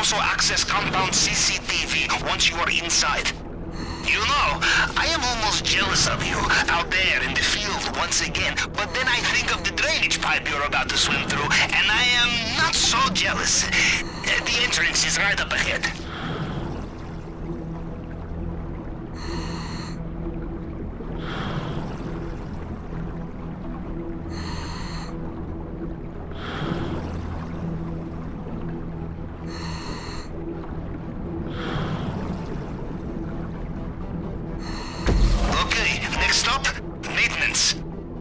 also access compound CCTV once you are inside. You know, I am almost jealous of you out there in the field once again, but then I think of the drainage pipe you're about to swim through, and I am not so jealous. The entrance is right up ahead. Next stop, maintenance.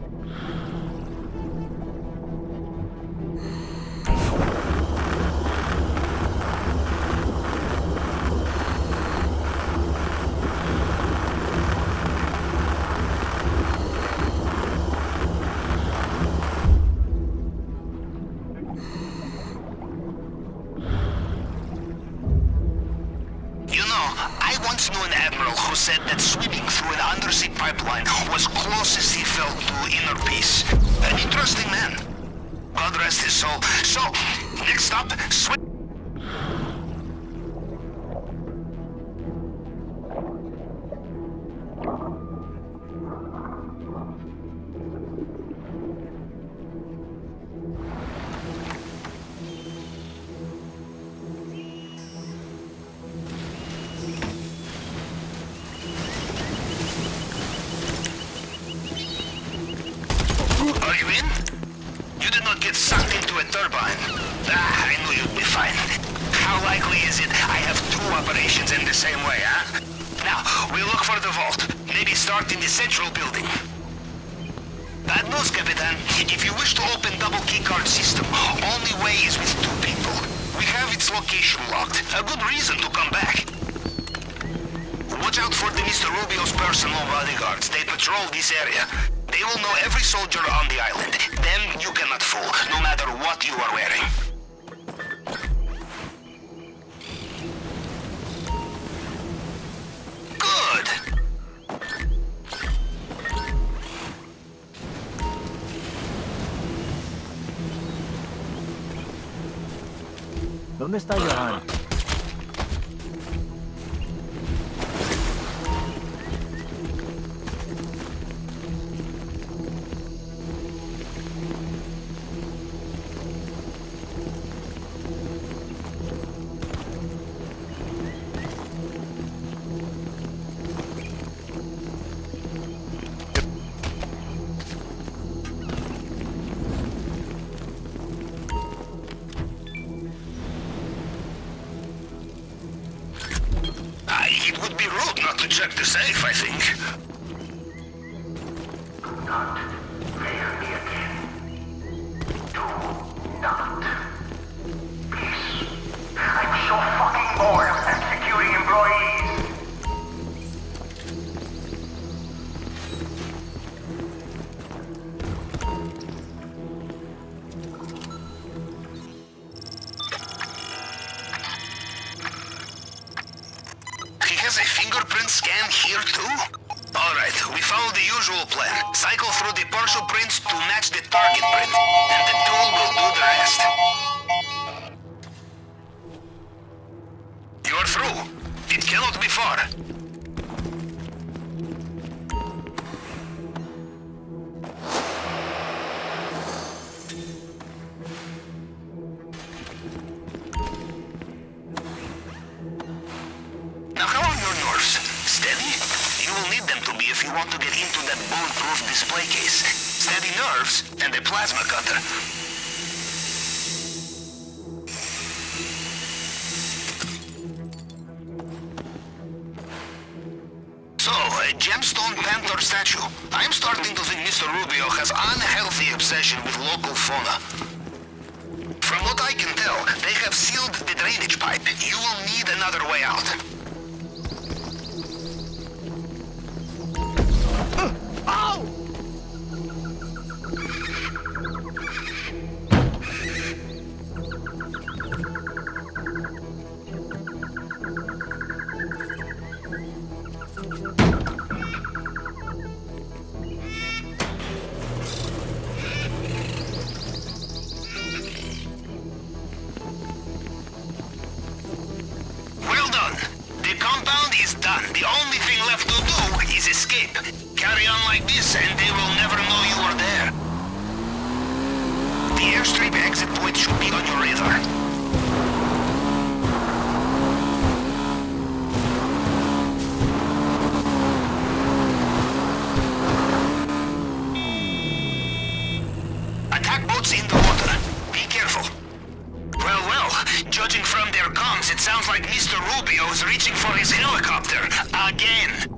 I once knew an admiral who said that swimming through an undersea pipeline was closest he felt to inner peace. An interesting man. God rest his soul. So, next stop, swim. Are you in? You did not get sucked into a turbine. I knew you'd be fine. How likely is it I have two operations in the same way, huh? Now, we'll look for the vault. Maybe start in the central building. Bad news, Capitan. If you wish to open double keycard system, only way is with two people. We have its location locked. A good reason to come back. Watch out for the Mr. Rubio's personal bodyguards. They patrol this area. They will know every soldier on the island. Them you cannot fool, no matter what you are wearing. Good! ¿Dónde está Johan? It would be rude not to check the safe, I think. Do not fail me again. Do not. Please. I'm so fucking bored of executing employees. He has a fingerprint scan here too? Alright, we follow the usual plan. Cycle through the partial prints to match the target print, and the tool will do the rest. You are through. It cannot be far. Now how are your nerves? Steady? You will need them to be if you want to get into that bulletproof display case. Steady nerves and a plasma cutter. So, a gemstone panther statue. I'm starting to think Mr. Rubio has unhealthy obsession with local fauna. From what I can tell, they have sealed the drainage pipe. You will need another way out. Ow! escape. Carry on like this and they will never know you are there. The airstrip exit point should be on your radar. Attack boats in the water. Be careful. Well, judging from their comms, it sounds like Mr. Rubio is reaching for his helicopter. Again.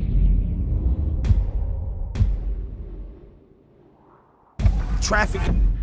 Traffic.